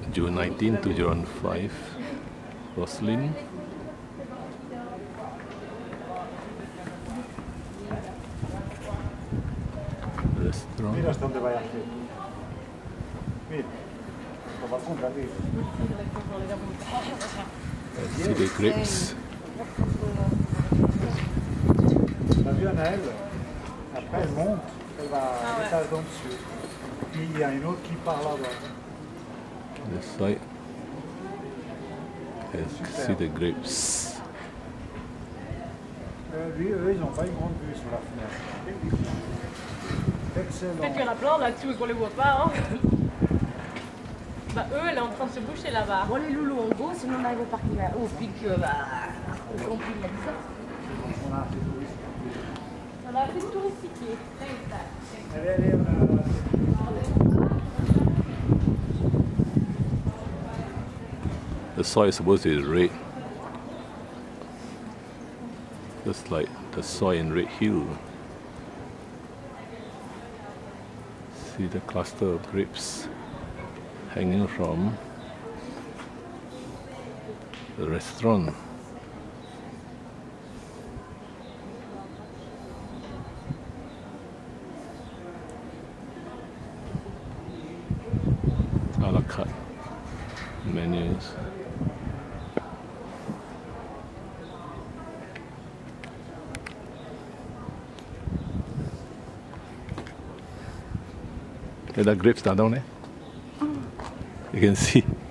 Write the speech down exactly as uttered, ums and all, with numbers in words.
June nineteenth, two thousand five, Rousillon. Restaurant. Mira hasta dónde vaya a hacer. Mira, como apunta aquí. See the grapes. L'avion à elle, après elle monte, elle va à l'étage d'en dessus. Puis il y a une autre qui part là-bas. The side. Yes, see the grapes. Euh, lui, eux, ils n'ont pas une grande vue sur la fenêtre. Excellent. Peut-être qu'il y en a plein là-dessous et qu'on les voit pas. Hein. Bah eux, elle est en train de se boucher là-bas. Bon les loulous on go, sinon on arrive au parking là, au pic, euh, bah, au camping là, ça. On a assez touristique. On a fait touristiquer. Allez, allez, on a... The soil is supposed to be red. Just like the soil in Red Hill. See the cluster of grapes hanging from the restaurant. A la carte menus. There are grapes down there. You can see.